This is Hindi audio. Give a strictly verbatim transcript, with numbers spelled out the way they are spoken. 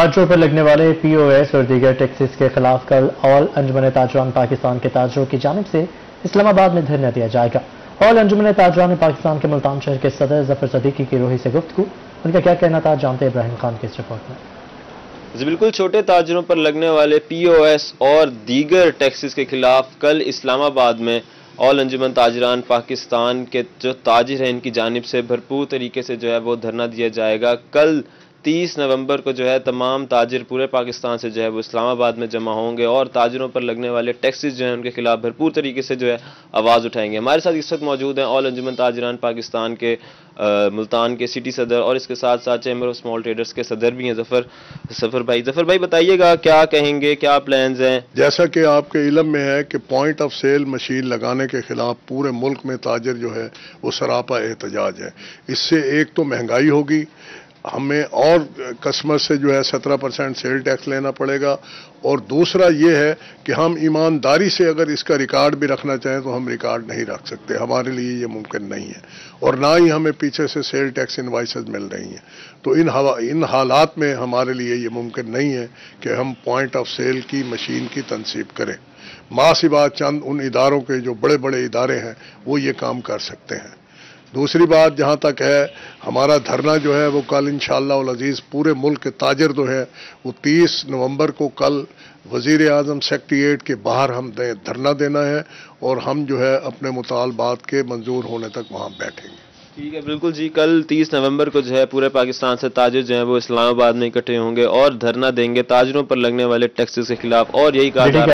ताजरों पर लगने वाले पी ओ एस और दीगर टैक्सेस के खिलाफ कल ऑल अंजुमन ताजरान पाकिस्तान के ताजरों की जानिब से इस्लामाबाद में धरना दिया जाएगा। ऑल अंजुमन ताजरान पाकिस्तान के मुल्तान शहर के सदर जफर सदीकी की रोही से गुफ्तगू, उनका क्या कहना था, जानते इब्राहिम खान की इस रिपोर्ट में। जी बिल्कुल, छोटे ताजरों पर लगने वाले पी ओ एस और दीगर टैक्सेस के खिलाफ कल इस्लामाबाद में ऑल अंजुमन ताजरान पाकिस्तान के जो ताजिर हैं इनकी जानिब से भरपूर तरीके से जो है वो धरना दिया जाएगा। कल तीस नवंबर को जो है तमाम ताजिर पूरे पाकिस्तान से जो है वो इस्लामाबाद में जमा होंगे और ताजिरों पर लगने वाले टैक्सेस जो हैं उनके खिलाफ भरपूर तरीके से जो है आवाज़ उठाएंगे। हमारे साथ इस वक्त मौजूद हैं ऑल अंजुमन ताजरान पाकिस्तान के आ, मुल्तान के सिटी सदर और इसके साथ साथ चैम्बर ऑफ स्मॉल ट्रेडर्स के सदर भी हैं जफर जफर भाई। जफर भाई बताइएगा, क्या कहेंगे, क्या प्लान्स हैं? जैसा कि आपके इल्म में है कि पॉइंट ऑफ सेल मशीन लगाने के खिलाफ पूरे मुल्क में ताजिर जो है वो सरापा एहतजाज है। इससे एक तो महंगाई होगी, हमें और कस्टमर से जो है सत्रह परसेंट सेल टैक्स लेना पड़ेगा, और दूसरा ये है कि हम ईमानदारी से अगर इसका रिकॉर्ड भी रखना चाहें तो हम रिकॉर्ड नहीं रख सकते, हमारे लिए ये मुमकिन नहीं है, और ना ही हमें पीछे से सेल टैक्स इनवाइसेस मिल रही हैं। तो इन हवा इन हालात में हमारे लिए ये मुमकिन नहीं है कि हम पॉइंट ऑफ सेल की मशीन की तनसीब करें। माँ सिवा चंद उन इदारों के जो बड़े बड़े इदारे हैं वो ये काम कर सकते हैं। दूसरी बात जहाँ तक है, हमारा धरना जो है वो कल इंशाअल्लाह उल अजीज़ पूरे मुल्क के ताजिर जो है वो तीस नवंबर को कल वज़ीर आज़म सेक्रेटेरिएट के बाहर हम धरना देना है, और हम जो है अपने मुतालबात के मंजूर होने तक वहाँ बैठेंगे। ठीक है, बिल्कुल जी, कल तीस नवंबर को जो है पूरे पाकिस्तान से ताजिर जो है वो इस्लामाबाद में इकट्ठे होंगे और धरना देंगे ताजिरों पर लगने वाले टैक्सेस के खिलाफ, और यही कहा जा रहा है